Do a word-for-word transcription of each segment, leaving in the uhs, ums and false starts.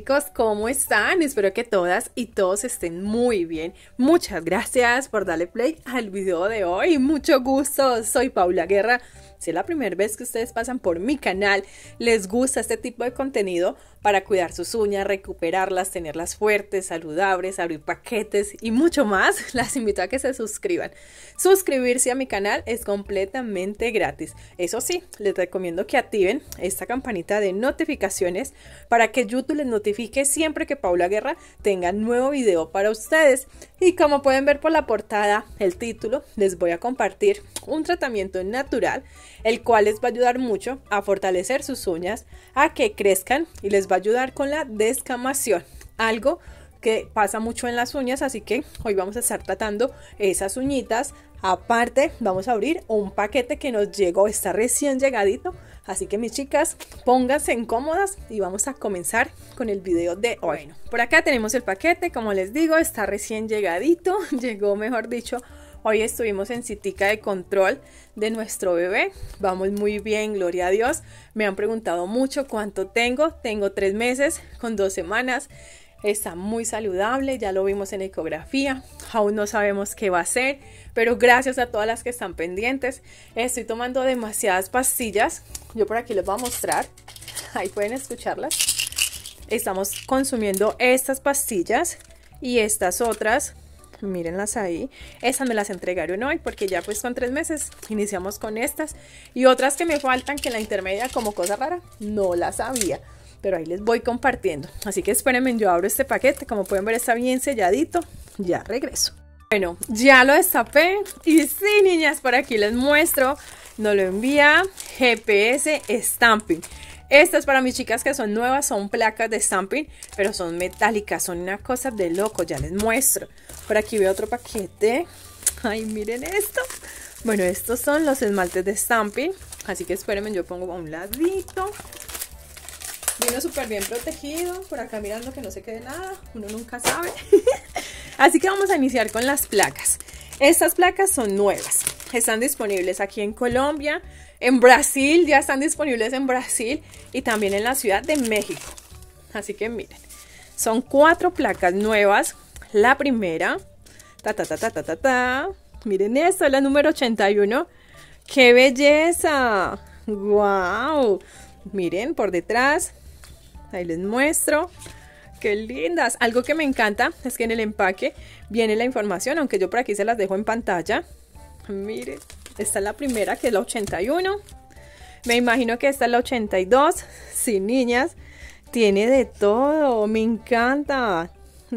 chicos, ¿cómo están? Espero que todas y todos estén muy bien. Muchas gracias por darle play al video de hoy. Mucho gusto, soy Paula Guerra. Si es la primera vez que ustedes pasan por mi canal, les gusta este tipo de contenido para cuidar sus uñas, recuperarlas, tenerlas fuertes, saludables, abrir paquetes y mucho más, las invito a que se suscriban. Suscribirse a mi canal es completamente gratis. Eso sí, les recomiendo que activen esta campanita de notificaciones para que YouTube les notifique siempre que Paula Guerra tenga nuevo video para ustedes. Y como pueden ver por la portada, el título, les voy a compartir un tratamiento natural, el cual les va a ayudar mucho a fortalecer sus uñas, a que crezcan y les va a ayudar con la descamación, algo que pasa mucho en las uñas, así que hoy vamos a estar tratando esas uñitas. Aparte, vamos a abrir un paquete que nos llegó, está recién llegadito, así que mis chicas, pónganse cómodas y vamos a comenzar con el video de hoy. Bueno, por acá tenemos el paquete, como les digo, está recién llegadito, llegó mejor dicho. Hoy estuvimos en citica de control de nuestro bebé, vamos muy bien, gloria a Dios. Me han preguntado mucho cuánto tengo, tengo tres meses con dos semanas, está muy saludable, ya lo vimos en ecografía, aún no sabemos qué va a ser, pero gracias a todas las que están pendientes. Estoy tomando demasiadas pastillas, yo por aquí les voy a mostrar, ahí pueden escucharlas. Estamos consumiendo estas pastillas y estas otras. Mírenlas ahí, esas me las entregaron hoy porque ya pues con tres meses iniciamos con estas y otras que me faltan, que la intermedia como cosa rara no las sabía, pero ahí les voy compartiendo, así que espérenme, yo abro este paquete, como pueden ver está bien selladito, ya regreso. Bueno, ya lo destapé y sí, niñas, por aquí les muestro, nos lo envía G P S Stamping. Estas para mis chicas que son nuevas, son placas de stamping, pero son metálicas, son una cosa de loco, ya les muestro. Por aquí veo otro paquete. Ay, miren esto. Bueno, estos son los esmaltes de stamping, así que espérenme, yo pongo a un ladito. Vino súper bien protegido, por acá mirando que no se quede nada, uno nunca sabe. Así que vamos a iniciar con las placas. Estas placas son nuevas, están disponibles aquí en Colombia, en Brasil, ya están disponibles en Brasil y también en la Ciudad de México. Así que miren, son cuatro placas nuevas. La primera, ta ta ta ta ta ta ta, miren esto, es la número ochenta y uno. ¡Qué belleza! ¡Wow! Miren por detrás, ahí les muestro. ¡Qué lindas! Algo que me encanta es que en el empaque viene la información, aunque yo por aquí se las dejo en pantalla. Miren, esta es la primera, que es la ochenta y uno. Me imagino que esta es la ochenta y dos. Sí, niñas, tiene de todo, me encanta.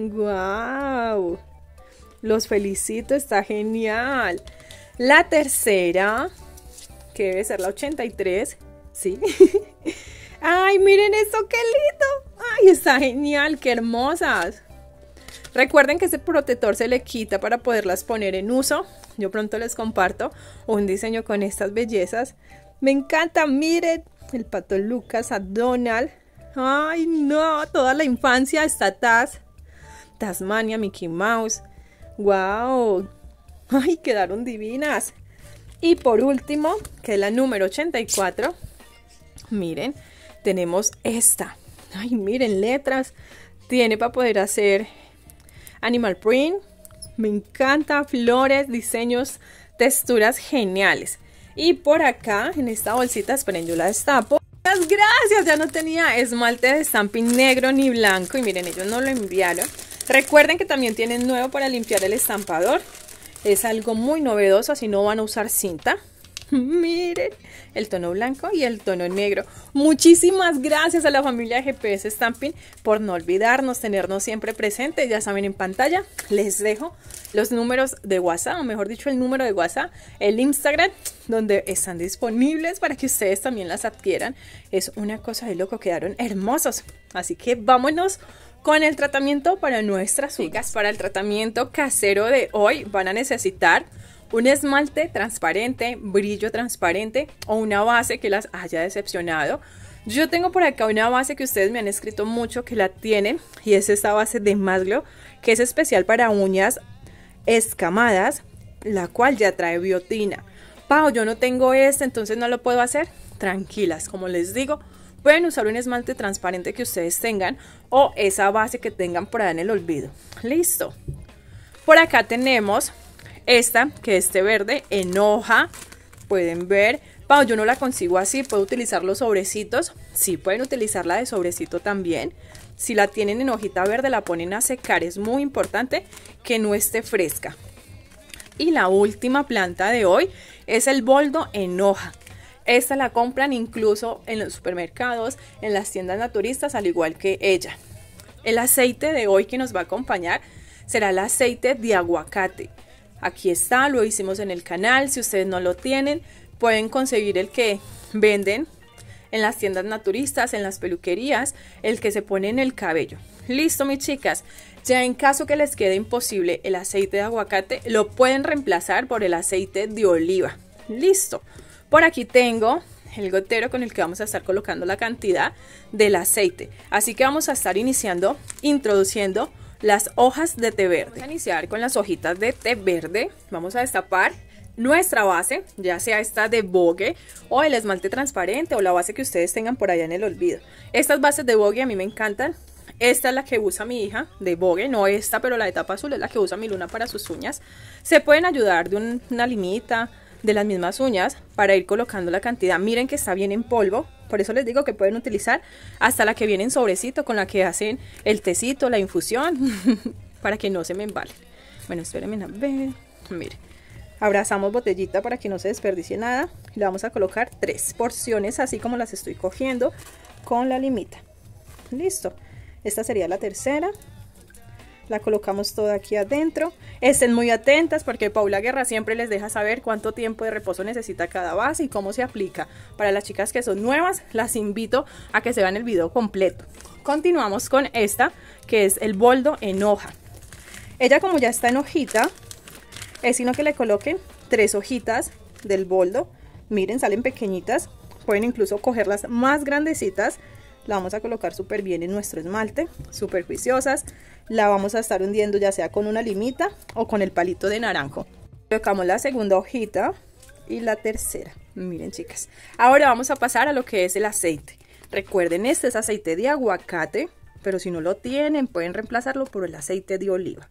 ¡Wow! Los felicito, está genial. La tercera, que debe ser la ochenta y tres, ¿sí? ¡Ay, miren esto, qué lindo! ¡Ay, está genial, qué hermosas! Recuerden que ese protector se le quita para poderlas poner en uso. Yo pronto les comparto un diseño con estas bellezas. Me encanta, miren, el pato Lucas, a Donald. ¡Ay, no! Toda la infancia está Taz, Tasmania, Mickey Mouse. ¡Wow! ¡Ay, quedaron divinas! Y por último, que es la número ochenta y cuatro. Miren, tenemos esta. ¡Ay, miren, letras! Tiene para poder hacer animal print. Me encanta, flores, diseños, texturas geniales. Y por acá, en esta bolsita, esperen, yo la destapo. Muchas gracias, ya no tenía esmalte de stamping negro ni blanco. Y miren, ellos no lo enviaron. Recuerden que también tienen nuevo para limpiar el estampador. Es algo muy novedoso, así no van a usar cinta. Miren, el tono blanco y el tono negro. Muchísimas gracias a la familia G P S Stamping por no olvidarnos, tenernos siempre presentes. Ya saben, en pantalla les dejo los números de WhatsApp, o mejor dicho, el número de WhatsApp, el Instagram, donde están disponibles para que ustedes también las adquieran. Es una cosa de loco, quedaron hermosos. Así que vámonos con el tratamiento para nuestras uñas. Para el tratamiento casero de hoy van a necesitar un esmalte transparente, brillo transparente o una base que las haya decepcionado. Yo tengo por acá una base que ustedes me han escrito mucho que la tienen y es esta base de Masglow, que es especial para uñas escamadas, la cual ya trae biotina. Pau, yo no tengo este, entonces no lo puedo hacer. Tranquilas, como les digo, Pueden usar un esmalte transparente que ustedes tengan o esa base que tengan por ahí en el olvido. Listo. Por acá tenemos esta, que es té verde en hoja. Pueden ver. Pau, yo no la consigo así, puedo utilizar los sobrecitos. Sí, pueden utilizarla de sobrecito también. Si la tienen en hojita verde, la ponen a secar. Es muy importante que no esté fresca. Y la última planta de hoy es el boldo en hoja. Esta la compran incluso en los supermercados, en las tiendas naturistas, al igual que ella. El aceite de hoy que nos va a acompañar será el aceite de aguacate. Aquí está, lo hicimos en el canal. Si ustedes no lo tienen, pueden conseguir el que venden en las tiendas naturistas, en las peluquerías, el que se pone en el cabello. Listo, mis chicas. Ya en caso que les quede imposible el aceite de aguacate, lo pueden reemplazar por el aceite de oliva. Listo. Por aquí tengo el gotero con el que vamos a estar colocando la cantidad del aceite. Así que vamos a estar iniciando, introduciendo las hojas de té verde. Vamos a iniciar con las hojitas de té verde. Vamos a destapar nuestra base, ya sea esta de Vogue o el esmalte transparente o la base que ustedes tengan por allá en el olvido. Estas bases de Vogue a mí me encantan. Esta es la que usa mi hija de Vogue, no esta, pero la de tapa azul es la que usa mi Luna para sus uñas. Se pueden ayudar de un, una limita de las mismas uñas para ir colocando la cantidad. Miren que está bien en polvo, por eso les digo que pueden utilizar hasta la que viene en sobrecito, con la que hacen el tecito, la infusión, para que no se me embalen. Bueno, espérenme a ver, miren. Abrazamos botellita para que no se desperdicie nada. Le vamos a colocar tres porciones, así como las estoy cogiendo con la limita. Listo. Esta sería la tercera. La colocamos toda aquí adentro. Estén muy atentas porque Paula Guerra siempre les deja saber cuánto tiempo de reposo necesita cada base y cómo se aplica. Para las chicas que son nuevas, las invito a que se vean el video completo. Continuamos con esta, que es el boldo en hoja. Ella, como ya está en hojita, es sino que le coloquen tres hojitas del boldo. Miren, salen pequeñitas. Pueden incluso cogerlas más grandecitas. La vamos a colocar súper bien en nuestro esmalte, súper juiciosas. La vamos a estar hundiendo ya sea con una limita o con el palito de naranjo. Colocamos la segunda hojita y la tercera. Miren, chicas. Ahora vamos a pasar a lo que es el aceite. Recuerden, este es aceite de aguacate, pero si no lo tienen pueden reemplazarlo por el aceite de oliva.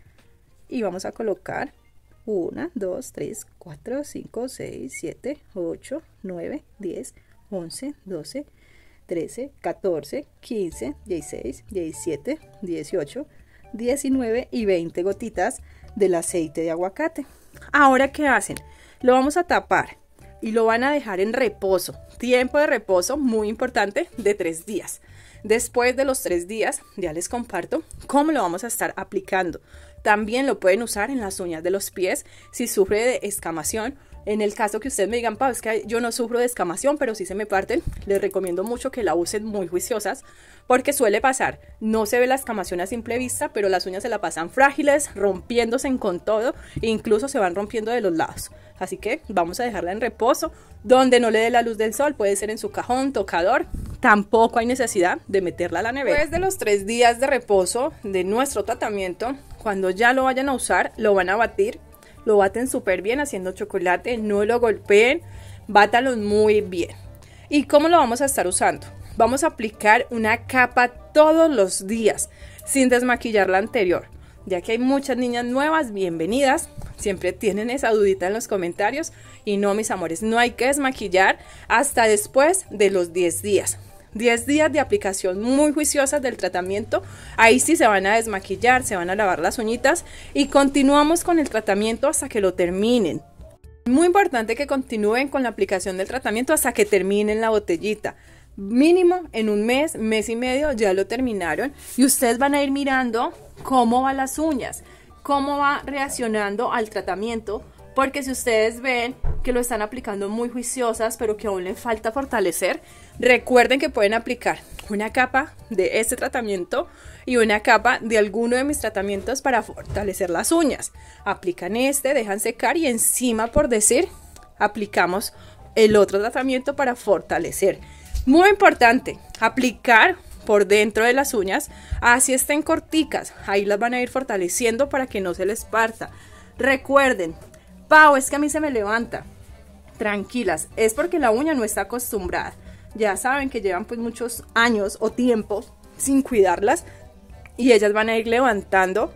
Y vamos a colocar uno, dos, tres, cuatro, cinco, seis, siete, ocho, nueve, diez, once, doce, trece, catorce, quince, dieciséis, diecisiete, dieciocho, diecinueve y veinte gotitas del aceite de aguacate. Ahora, ¿qué hacen? Lo vamos a tapar y lo van a dejar en reposo. Tiempo de reposo muy importante de tres días. Después de los tres días ya les comparto cómo lo vamos a estar aplicando. También lo pueden usar en las uñas de los pies si sufre de escamación. En el caso que ustedes me digan, Pau, es que yo no sufro de escamación, pero sí se me parten, les recomiendo mucho que la usen muy juiciosas, porque suele pasar, no se ve la escamación a simple vista, pero las uñas se la pasan frágiles, rompiéndose con todo, e incluso se van rompiendo de los lados. Así que vamos a dejarla en reposo, donde no le dé la luz del sol, puede ser en su cajón, tocador, tampoco hay necesidad de meterla a la nevera. Después de los tres días de reposo de nuestro tratamiento, cuando ya lo vayan a usar, lo van a batir. Lo baten súper bien haciendo chocolate, no lo golpeen, bátalos muy bien. ¿Y cómo lo vamos a estar usando? Vamos a aplicar una capa todos los días, sin desmaquillar la anterior. Ya que hay muchas niñas nuevas, bienvenidas, siempre tienen esa dudita en los comentarios. Y no, mis amores, no hay que desmaquillar hasta después de los diez días. diez días de aplicación muy juiciosas del tratamiento. Ahí sí se van a desmaquillar, se van a lavar las uñitas y continuamos con el tratamiento hasta que lo terminen. Muy importante que continúen con la aplicación del tratamiento hasta que terminen la botellita. Mínimo en un mes, mes y medio ya lo terminaron y ustedes van a ir mirando cómo van las uñas, cómo va reaccionando al tratamiento. Porque si ustedes ven que lo están aplicando muy juiciosas, pero que aún les falta fortalecer, recuerden que pueden aplicar una capa de este tratamiento y una capa de alguno de mis tratamientos para fortalecer las uñas. Aplican este, dejan secar y encima, por decir, aplicamos el otro tratamiento para fortalecer. Muy importante, aplicar por dentro de las uñas, así estén corticas. Ahí las van a ir fortaleciendo para que no se les parta. Recuerden, Pau, es que a mí se me levanta. Tranquilas, es porque la uña no está acostumbrada. ya saben que llevan pues muchos años o tiempo sin cuidarlas y ellas van a ir levantando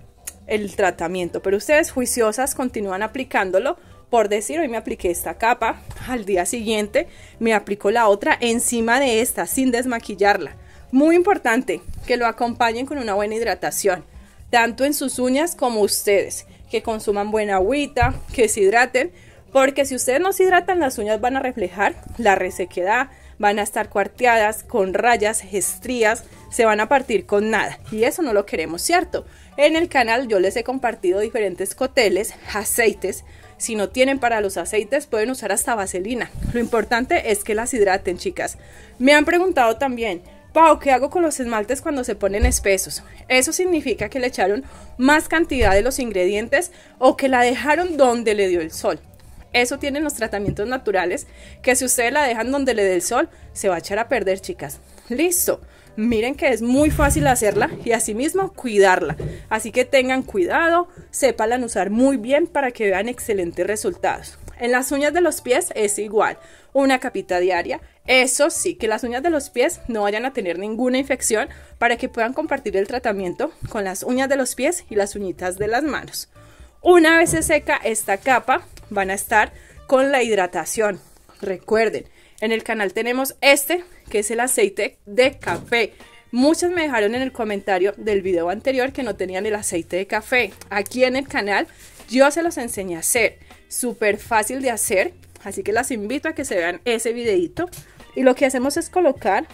el tratamiento, pero ustedes juiciosas continúan aplicándolo. Por decir, hoy me apliqué esta capa, al día siguiente me aplico la otra encima de esta sin desmaquillarla. Muy importante que lo acompañen con una buena hidratación, tanto en sus uñas como ustedes, que consuman buena agüita, que se hidraten, porque si ustedes no se hidratan, las uñas van a reflejar la resequedad, van a estar cuarteadas, con rayas, estrías, se van a partir con nada, y eso no lo queremos, ¿cierto? En el canal yo les he compartido diferentes cócteles, aceites. Si no tienen para los aceites, pueden usar hasta vaselina. Lo importante es que las hidraten, chicas. Me han preguntado también, Pau, ¿qué hago con los esmaltes cuando se ponen espesos? Eso significa que le echaron más cantidad de los ingredientes o que la dejaron donde le dio el sol. Eso tienen los tratamientos naturales, que si ustedes la dejan donde le dé el sol, se va a echar a perder, chicas. Listo. Miren que es muy fácil hacerla y asimismo cuidarla. Así que tengan cuidado, sépanla usar muy bien para que vean excelentes resultados. En las uñas de los pies es igual, una capita diaria. Eso sí, que las uñas de los pies no vayan a tener ninguna infección para que puedan compartir el tratamiento con las uñas de los pies y las uñitas de las manos. Una vez se seca esta capa, van a estar con la hidratación. Recuerden, en el canal tenemos este, que es el aceite de café. Muchas me dejaron en el comentario del video anterior que no tenían el aceite de café. Aquí en el canal yo se los enseñé a hacer. Súper fácil de hacer, así que las invito a que se vean ese videito. Y lo que hacemos es colocar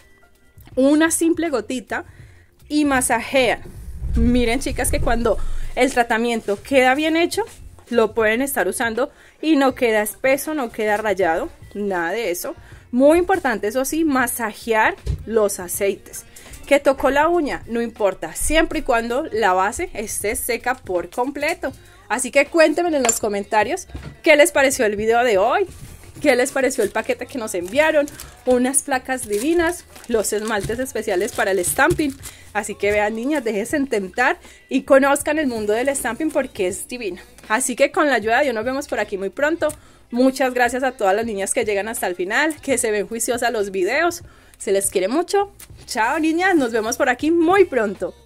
una simple gotita y masajean. Miren, chicas, que cuando el tratamiento queda bien hecho, lo pueden estar usando y no queda espeso, no queda rayado, nada de eso. Muy importante, eso sí, masajear los aceites. Que tocó la uña, no importa, siempre y cuando la base esté seca por completo. Así que cuéntenme en los comentarios qué les pareció el video de hoy, qué les pareció el paquete que nos enviaron, unas placas divinas, los esmaltes especiales para el stamping. Así que vean, niñas, déjense tentar y conozcan el mundo del stamping porque es divino. Así que con la ayuda de Dios nos vemos por aquí muy pronto. Muchas gracias a todas las niñas que llegan hasta el final, que se ven juiciosas los videos. Se les quiere mucho. Chao, niñas, nos vemos por aquí muy pronto.